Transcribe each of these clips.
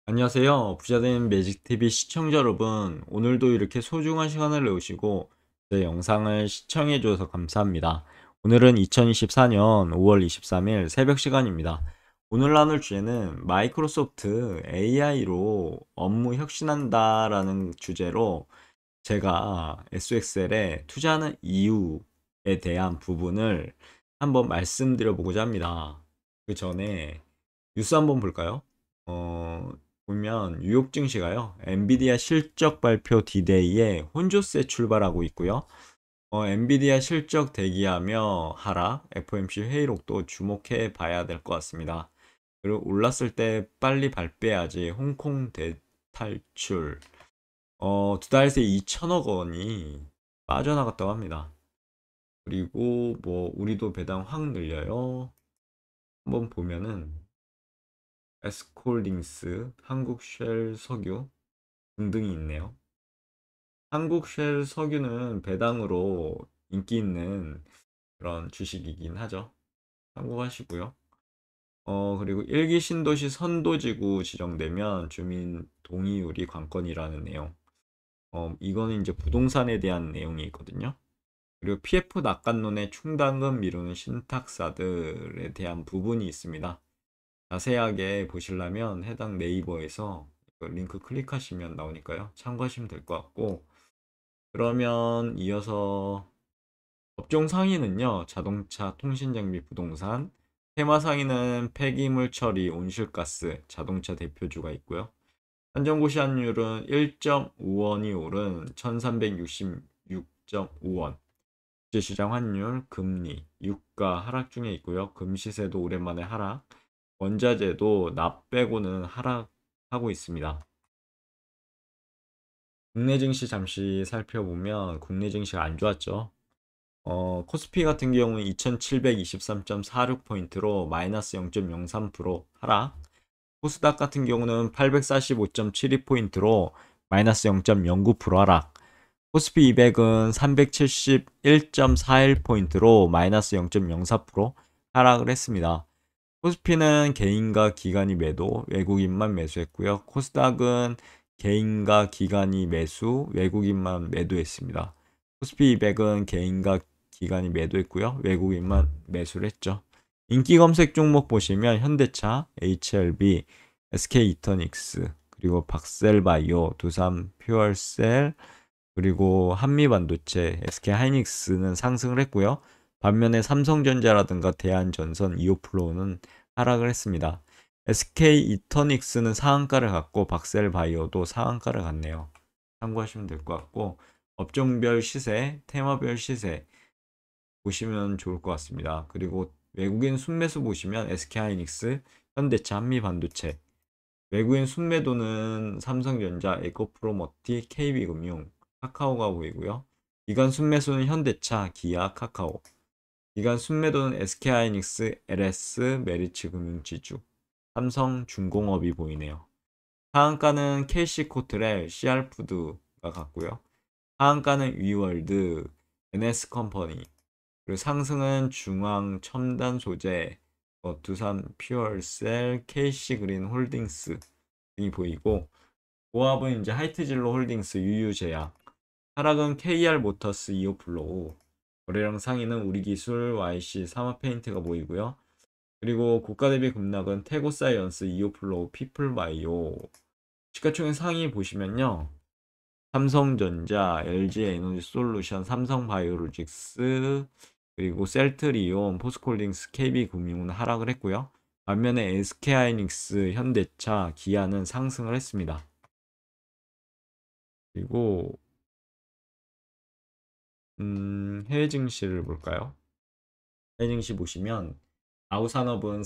안녕하세요. 부자된 매직TV 시청자 여러분. 오늘도 이렇게 소중한 시간을 내오시고 제 영상을 시청해 주셔서 감사합니다. 오늘은 2024년 5월 23일 새벽 시간입니다. 오늘 나눌 주제는 마이크로소프트 AI로 업무 혁신한다라는 주제로 제가 SXL에 투자하는 이유에 대한 부분을 한번 말씀드려 보고자 합니다. 그 전에 뉴스 한번 볼까요? 어, 보면 뉴욕 증시가요. 엔비디아 실적 발표 디데이에 혼조세 출발하고 있고요. 엔비디아 실적 대기하며 하락, FOMC 회의록도 주목해 봐야 될 것 같습니다. 그리고 올랐을 때 빨리 발빼야지 홍콩 대탈출. 두 달 새 2천억 원이 빠져나갔다고 합니다. 그리고 뭐 우리도 배당 확 늘려요. 한번 보면은 에스콜딩스, 한국쉘 석유 등등이 있네요. 한국쉘 석유는 배당으로 인기 있는 그런 주식이긴 하죠. 참고하시고요. 그리고 일기 신도시 선도지구 지정되면 주민 동의율이 관건이라는 내용. 이거는 이제 부동산에 대한 내용이 있거든요. 그리고 PF 낙관론의 충당금 미루는 신탁사들에 대한 부분이 있습니다. 자세하게 보시려면 해당 네이버에서 링크 클릭하시면 나오니까요. 참고하시면 될 것 같고, 그러면 이어서 업종 상위는요. 자동차, 통신장비, 부동산, 테마 상위는 폐기물 처리, 온실가스, 자동차 대표주가 있고요. 한정고시환율은 1.5원이 오른 1366.5원. 국제시장 환율, 금리, 유가 하락 중에 있고요. 금시세도 오랜만에 하락. 원자재도 납 빼고는 하락하고 있습니다. 국내 증시 잠시 살펴보면 국내 증시가 안 좋았죠. 코스피 같은 경우는 2723.46포인트로 마이너스 0.03% 하락. 코스닥 같은 경우는 845.72포인트로 마이너스 0.09% 하락. 코스피 200은 371.41포인트로 마이너스 0.04% 하락을 했습니다. 코스피는 개인과 기관이 매도, 외국인만 매수했고요. 코스닥은 개인과 기관이 매수, 외국인만 매도했습니다. 코스피 200은 개인과 기관이 매도했고요. 외국인만 매수를 했죠. 인기 검색 종목 보시면 현대차, HLB, SK이터닉스, 그리고 박셀바이오, 두산 퓨얼셀, 그리고 한미반도체, SK하이닉스는 상승을 했고요. 반면에 삼성전자라든가 대한전선, 이오플로우는 하락을 했습니다. SK 이터닉스는 상한가를 갔고 박셀바이오도 상한가를 갔네요. 참고하시면 될 것 같고 업종별 시세, 테마별 시세 보시면 좋을 것 같습니다. 그리고 외국인 순매수 보시면 SK하이닉스, 현대차, 한미반도체, 외국인 순매도는 삼성전자, 에코프로머티, KB금융, 카카오가 보이고요. 기관 순매수는 현대차, 기아, 카카오. 기관 순매도는 SK하이닉스, LS, 메리츠금융지주, 삼성중공업이 보이네요. 하한가는 KC코트렐, CR푸드가 같고요. 하한가는 위월드, NS컴퍼니, 그리고 상승은 중앙첨단소재, 두산 퓨얼셀, KC그린홀딩스 등이 보이고, 고압은 이제 하이트진로 홀딩스, 유유제약, 하락은 KR모터스, 이오플로우, 거래량 상위는 우리기술, YC, 산업페인트가 보이고요. 그리고 고가 대비 급락은 태고사이언스, 이오플로우, 피플바이오. 시가총액 상위 보시면요. 삼성전자, LG에너지솔루션, 삼성바이오로직스, 그리고 셀트리온, 포스콜딩스, KB금융은 하락을 했고요. 반면에 SK하이닉스, 현대차, 기아는 상승을 했습니다. 그리고 해외 증시를 볼까요? 해외 증시 보시면 아우산업은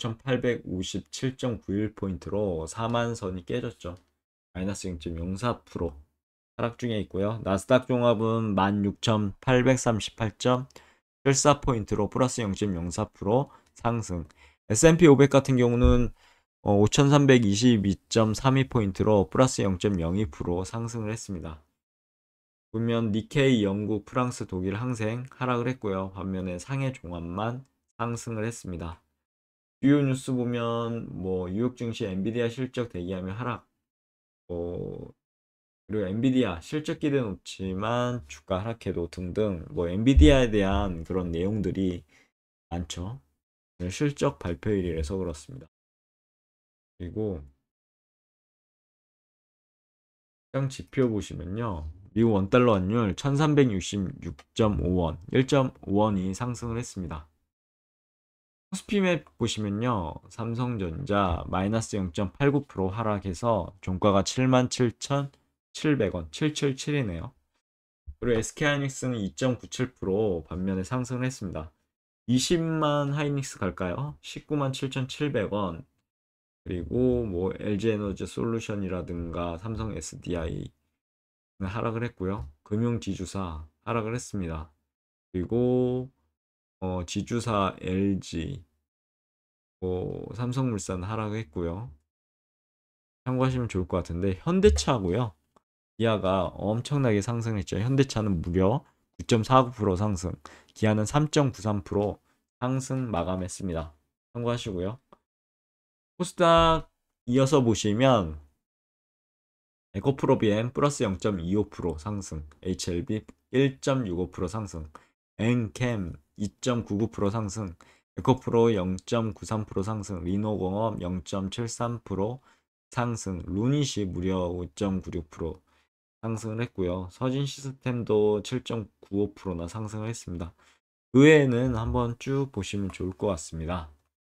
39,857.91포인트로 4만 선이 깨졌죠. 마이너스 0.04% 하락 중에 있고요. 나스닥 종합은 16,838.74포인트로 플러스 0.04% 상승. S&P 500 같은 경우는 5,322.32포인트로 플러스 0.02% 상승을 했습니다. 보면 니케이 영국, 프랑스, 독일 항생 하락을 했고요. 반면에 상해 종합만 상승을 했습니다. 주요 뉴스 보면 뭐 뉴욕 증시 엔비디아 실적 대기하며 하락. 뭐 그리고 엔비디아 실적 기대 높지만 주가 하락해도 등등 뭐 엔비디아에 대한 그런 내용들이 많죠. 실적 발표일이라서 그렇습니다. 그리고 시장 지표 보시면요. 미국 원달러 환율 1366.5원, 1.5원이 상승을 했습니다. 코스피맵 보시면요. 삼성전자 마이너스 0.89% 하락해서 종가가 77,700원, 777이네요. 그리고 SK하이닉스는 2.97% 반면에 상승을 했습니다. 20만 하이닉스 갈까요? 19만 7,700원. 그리고 뭐 LG에너지 솔루션이라든가 삼성 SDI 하락을 했고요. 금융지주사 하락을 했습니다. 그리고 지주사 LG, 삼성물산 하락했고요. 참고하시면 좋을 것 같은데 현대차고요. 기아가 엄청나게 상승했죠. 현대차는 무려 9.49% 상승, 기아는 3.93% 상승 마감했습니다. 참고하시고요. 코스닥 이어서 보시면 에코프로비엠 플러스 0.25% 상승, HLB 1.65% 상승, 엔캠 2.99% 상승, 에코프로 0.93% 상승, 리노공업 0.73% 상승, 루닛이 무려 5.96% 상승을 했고요. 서진 시스템도 7.95%나 상승을 했습니다. 그 외에는 한번 쭉 보시면 좋을 것 같습니다.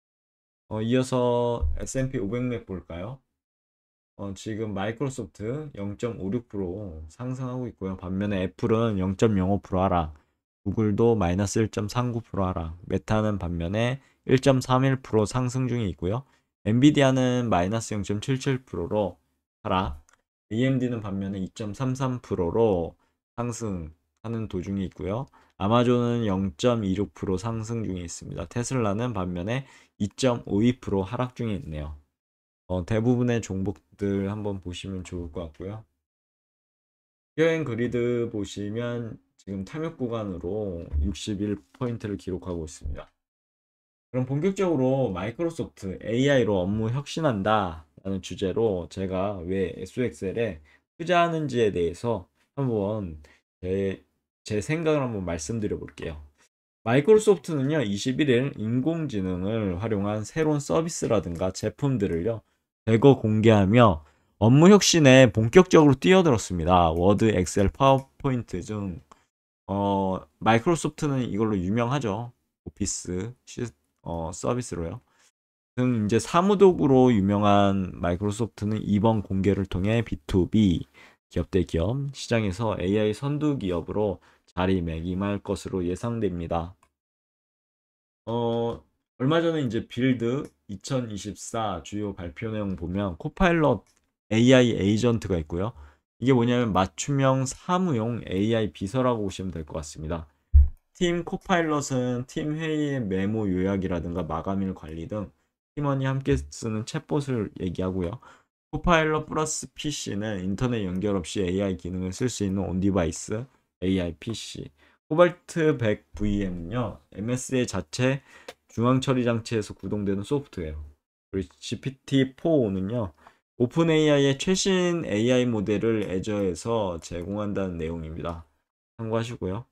이어서 S&P 500맵 볼까요? 지금 마이크로소프트 0.56% 상승하고 있고요. 반면에 애플은 0.05% 하락, 구글도 마이너스 1.39% 하락, 메타는 반면에 1.31% 상승 중에 있고요. 엔비디아는 마이너스 0.77%로 하락, AMD는 반면에 2.33%로 상승하는 도중에 있고요. 아마존은 0.26% 상승 중에 있습니다. 테슬라는 반면에 2.52% 하락 중에 있네요. 대부분의 종목들 한번 보시면 좋을 것 같고요. 여행 그리드 보시면 지금 탐욕 구간으로 61포인트를 기록하고 있습니다. 그럼 본격적으로 마이크로소프트 AI로 업무 혁신한다 라는 주제로 제가 왜 SOXL에 투자하는지에 대해서 한번 제 생각을 한번 말씀드려 볼게요. 마이크로소프트는요, 21일 인공지능을 활용한 새로운 서비스라든가 제품들을요, 대거 공개하며 업무 혁신에 본격적으로 뛰어들었습니다. 워드, 엑셀, 파워포인트 중, 마이크로소프트는 이걸로 유명하죠. 오피스 서비스로요. 등 이제 사무도구로 유명한 마이크로소프트는 이번 공개를 통해 B2B 기업 대 기업 시장에서 AI 선두 기업으로 자리매김할 것으로 예상됩니다. 어, 얼마 전에 이제 빌드 2024 주요 발표 내용 보면 코파일럿 AI 에이전트가 있고요. 이게 뭐냐면 맞춤형 사무용 AI 비서라고 보시면 될 것 같습니다. 팀 코파일럿은 팀 회의의 메모 요약이라든가 마감일 관리 등 팀원이 함께 쓰는 챗봇을 얘기하고요. 코파일럿 플러스 PC는 인터넷 연결 없이 AI 기능을 쓸 수 있는 온디바이스 AI PC. 코발트 100 VM은요, MS의 자체 중앙 처리 장치에서 구동되는 소프트웨어. 그리고 GPT-4O는요, 오픈 AI의 최신 AI 모델을 애저에서 제공한다는 내용입니다. 참고하시고요.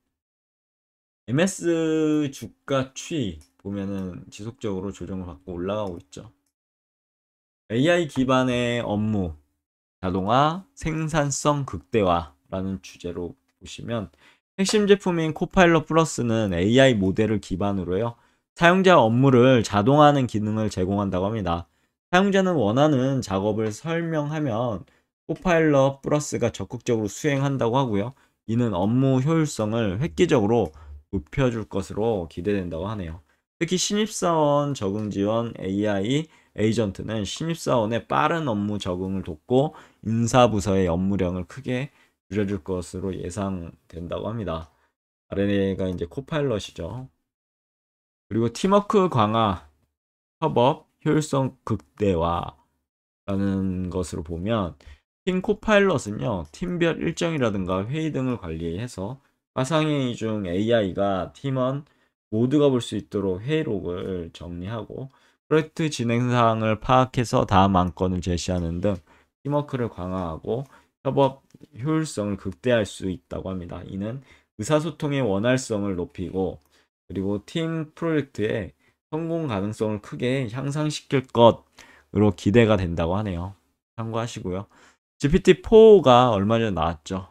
MS 주가 추이 보면은 지속적으로 조정을 받고 올라가고 있죠. AI 기반의 업무, 자동화, 생산성 극대화라는 주제로 보시면 핵심 제품인 코파일럿 플러스는 AI 모델을 기반으로요. 사용자 업무를 자동화하는 기능을 제공한다고 합니다. 사용자는 원하는 작업을 설명하면 코파일럿 플러스가 적극적으로 수행한다고 하고요. 이는 업무 효율성을 획기적으로 높여줄 것으로 기대된다고 하네요. 특히 신입사원 적응 지원 AI 에이전트는 신입사원의 빠른 업무 적응을 돕고 인사부서의 업무량을 크게 줄여줄 것으로 예상된다고 합니다. 아래가 이제 코파일럿이죠. 그리고 팀워크 강화, 협업, 효율성 극대화라는 것으로 보면 팀 코파일럿은요, 팀별 일정이라든가 회의 등을 관리해서 화상회의 중 AI가 팀원 모두가 볼 수 있도록 회의록을 정리하고 프로젝트 진행 사항을 파악해서 다음 안건을 제시하는 등 팀워크를 강화하고 협업 효율성을 극대화할 수 있다고 합니다. 이는 의사소통의 원활성을 높이고 그리고 팀 프로젝트의 성공 가능성을 크게 향상시킬 것으로 기대가 된다고 하네요. 참고하시고요. GPT-4가 얼마 전에 나왔죠.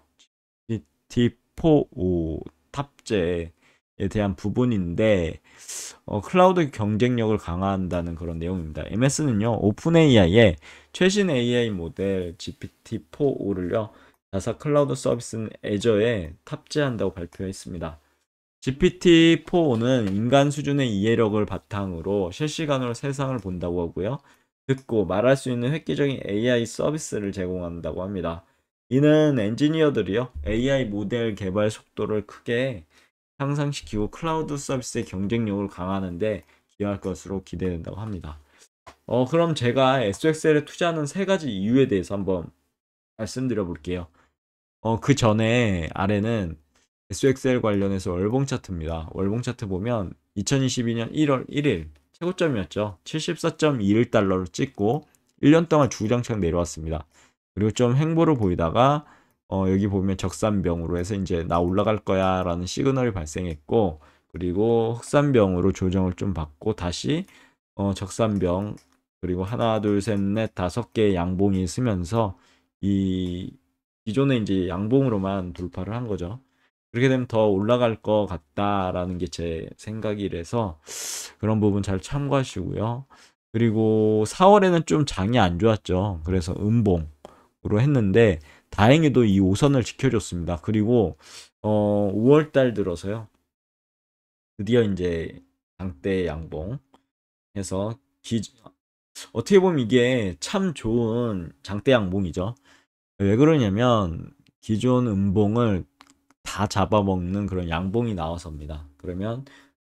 GPT-4 탑재에 대한 부분인데 클라우드 경쟁력을 강화한다는 그런 내용입니다. MS는요, 오픈 AI의 최신 AI 모델 GPT-4O를요, 자사 클라우드 서비스 애저에 탑재한다고 발표했습니다. GPT-4O는 인간 수준의 이해력을 바탕으로 실시간으로 세상을 본다고 하고요. 듣고 말할 수 있는 획기적인 AI 서비스를 제공한다고 합니다. 이는 엔지니어들이요, AI 모델 개발 속도를 크게 향상시키고 클라우드 서비스의 경쟁력을 강화하는데 기여할 것으로 기대된다고 합니다. 그럼 제가 SXL에 투자하는 세 가지 이유에 대해서 한번 말씀드려 볼게요. 그 전에 아래는 SXL 관련해서 월봉 차트입니다. 월봉 차트 보면 2022년 1월 1일 최고점이었죠. 74.21달러를 찍고 1년 동안 주구장창 내려왔습니다. 그리고 좀 횡보를 보이다가 여기 보면 적산병으로 해서 이제 나 올라갈 거야 라는 시그널이 발생했고, 그리고 흑산병으로 조정을 좀 받고 다시 적산병, 그리고 하나 둘 셋 넷 다섯 개의 양봉이 있으면서 이 기존에 이제 양봉으로만 돌파를 한 거죠. 그렇게 되면 더 올라갈 것 같다라는 게 제 생각이라서 그런 부분 잘 참고하시고요. 그리고 4월에는 좀 장이 안 좋았죠. 그래서 음봉으로 했는데 다행히도 이 5선을 지켜줬습니다. 그리고 5월 달 들어서요. 드디어 이제 장대 양봉 해서 어떻게 보면 이게 참 좋은 장대 양봉이죠. 왜 그러냐면 기존 음봉을 다 잡아먹는 그런 양봉이 나와서입니다. 그러면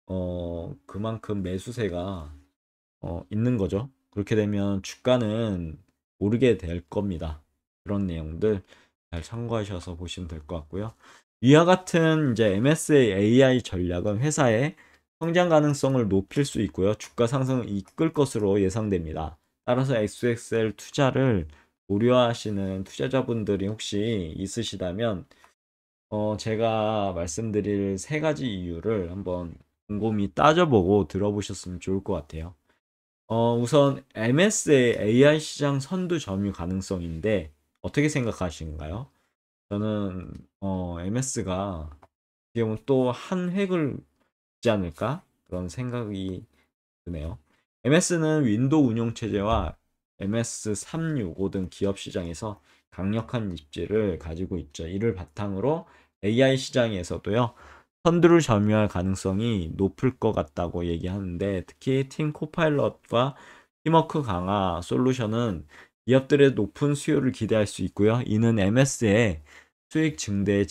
그만큼 매수세가 있는 거죠. 그렇게 되면 주가는 오르게 될 겁니다. 그런 내용들 잘 참고하셔서 보시면 될 것 같고요. 위와 같은 이제 MS의 AI 전략은 회사의 성장 가능성을 높일 수 있고요. 주가 상승을 이끌 것으로 예상됩니다. 따라서 XXL 투자를 고려하시는 투자자분들이 혹시 있으시다면 제가 말씀드릴 세 가지 이유를 한번 곰곰이 따져보고 들어보셨으면 좋을 것 같아요. 우선 MS의 AI 시장 선두 점유 가능성인데 어떻게 생각하시는가요? 저는 MS가 지금 또 한 획을 지 않을까? 그런 생각이 드네요. MS는 윈도우 운용 체제와 MS365 등 기업 시장에서 강력한 입지를 가지고 있죠. 이를 바탕으로 AI 시장에서도요, 선두를 점유할 가능성이 높을 것 같다고 얘기하는데, 특히 팀 코파일럿과 팀워크 강화 솔루션은 기업들의 높은 수요를 기대할 수 있고요. 이는 MS의 수익 증대에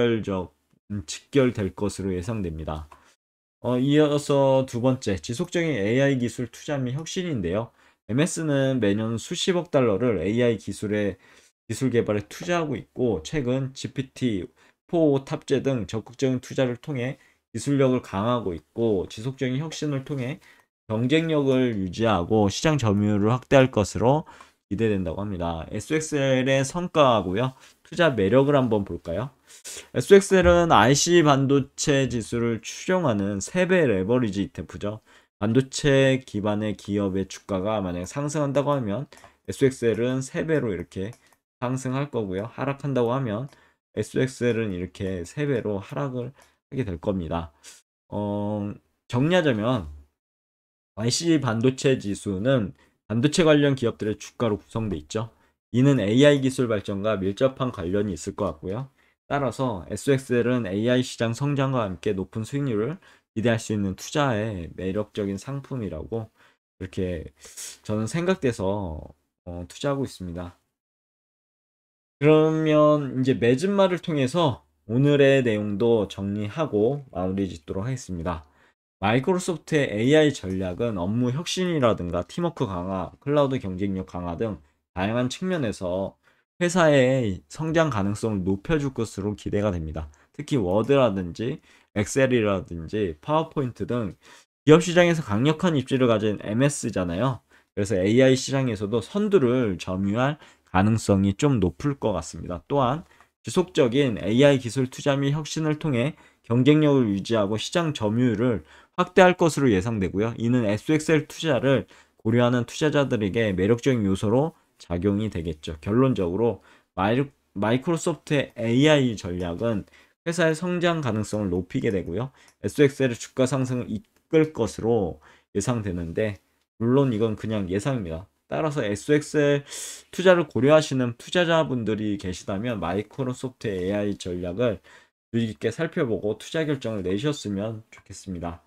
직결될 것으로 예상됩니다. 이어서 두 번째, 지속적인 AI 기술 투자 및 혁신인데요. MS는 매년 수십억 달러를 AI 기술 개발에 투자하고 있고, 최근 GPT-4 탑재 등 적극적인 투자를 통해 기술력을 강화하고 있고, 지속적인 혁신을 통해 경쟁력을 유지하고 시장 점유율을 확대할 것으로 기대된다고 합니다. SXL의 성과하고요. 투자 매력을 한번 볼까요? SXL은 IC 반도체 지수를 추정하는 3배 레버리지 ETF죠. 반도체 기반의 기업의 주가가 만약 상승한다고 하면 SXL은 3배로 이렇게 상승할 거고요. 하락한다고 하면 SXL은 이렇게 3배로 하락을 하게 될 겁니다. 정리하자면 IC 반도체 지수는 반도체 관련 기업들의 주가로 구성되어 있죠. 이는 AI 기술 발전과 밀접한 관련이 있을 것 같고요. 따라서 SXL은 AI 시장 성장과 함께 높은 수익률을 기대할 수 있는 투자의 매력적인 상품이라고 이렇게 저는 생각돼서 투자하고 있습니다. 그러면 이제 매진말을 통해서 오늘의 내용도 정리하고 마무리 짓도록 하겠습니다. 마이크로소프트의 AI 전략은 업무 혁신이라든가 팀워크 강화, 클라우드 경쟁력 강화 등 다양한 측면에서 회사의 성장 가능성을 높여줄 것으로 기대가 됩니다. 특히 워드라든지 엑셀이라든지 파워포인트 등 기업 시장에서 강력한 입지를 가진 MS잖아요. 그래서 AI 시장에서도 선두를 점유할 가능성이 좀 높을 것 같습니다. 또한 지속적인 AI 기술 투자 및 혁신을 통해 경쟁력을 유지하고 시장 점유율을 확대할 것으로 예상되고요. 이는 SXL 투자를 고려하는 투자자들에게 매력적인 요소로 작용이 되겠죠. 결론적으로 마이크로소프트의 AI 전략은 회사의 성장 가능성을 높이게 되고요. SXL의 주가 상승을 이끌 것으로 예상되는데, 물론 이건 그냥 예상입니다. 따라서 SXL 투자를 고려하시는 투자자분들이 계시다면 마이크로소프트의 AI 전략을 주의 깊게 살펴보고 투자 결정을 내셨으면 좋겠습니다.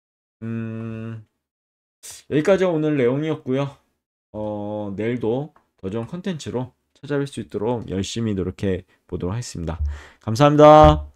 여기까지 오늘 내용이었고요. 내일도 더 좋은 컨텐츠로 찾아뵐 수 있도록 열심히 노력해 보도록 하겠습니다. 감사합니다.